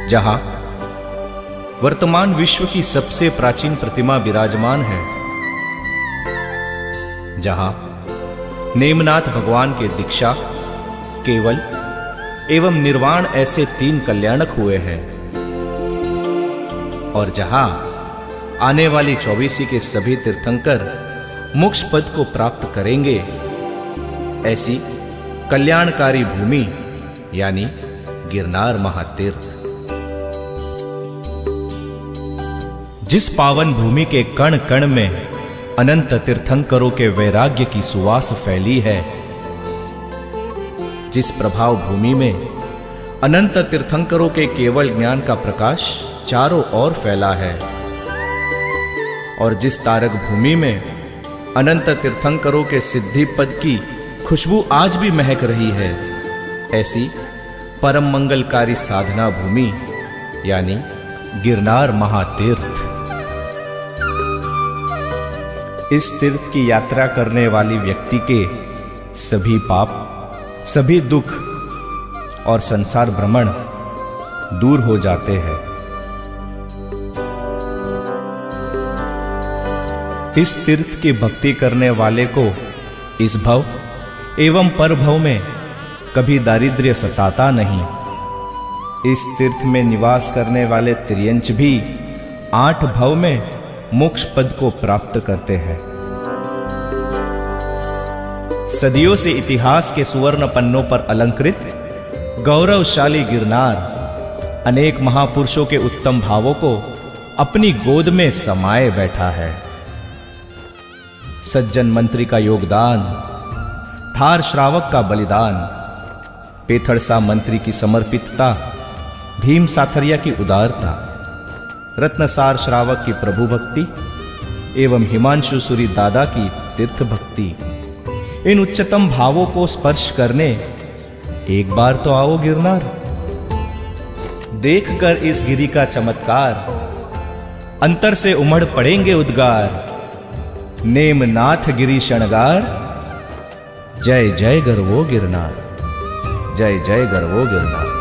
जहां वर्तमान विश्व की सबसे प्राचीन प्रतिमा विराजमान है, जहां नेमनाथ भगवान के दीक्षा, केवल एवं निर्वाण ऐसे 3 कल्याणक हुए हैं, और जहां आने वाली 24 के सभी तीर्थंकर मोक्ष पद को प्राप्त करेंगे, ऐसी कल्याणकारी भूमि यानी गिरनार महातीर्थ। जिस पावन भूमि के कण कण में अनंत तीर्थंकरों के वैराग्य की सुवास फैली है, जिस प्रभाव भूमि में अनंत तीर्थंकरों के केवल ज्ञान का प्रकाश चारों ओर फैला है, और जिस तारक भूमि में अनंत तीर्थंकरों के सिद्धि पद की खुशबू आज भी महक रही है, ऐसी परम मंगलकारी साधना भूमि यानी गिरनार महातीर्थ। इस तीर्थ की यात्रा करने वाली व्यक्ति के सभी पाप, सभी दुख और संसार भ्रमण दूर हो जाते हैं। इस तीर्थ की भक्ति करने वाले को इस भव एवं पर भव में कभी दारिद्र्य सताता नहीं। इस तीर्थ में निवास करने वाले त्रियंच भी 8 भव में मोक्ष पद को प्राप्त करते हैं। सदियों से इतिहास के सुवर्ण पन्नों पर अलंकृत गौरवशाली गिरनार अनेक महापुरुषों के उत्तम भावों को अपनी गोद में समाये बैठा है। सज्जन मंत्री का योगदान, थार श्रावक का बलिदान, पेथड़सा मंत्री की समर्पितता, भीम साथरिया की उदारता, रत्नसार श्रावक की प्रभु भक्ति एवं हिमांशु सूरी दादा की तीर्थ भक्ति, इन उच्चतम भावों को स्पर्श करने एक बार तो आओ गिरनार। देखकर इस गिरी का चमत्कार अंतर से उमड़ पड़ेंगे उद्गार। नेमनाथ गिरी शणगार, जय जय गरवो गिरनार, जय जय गरवो गिरनार।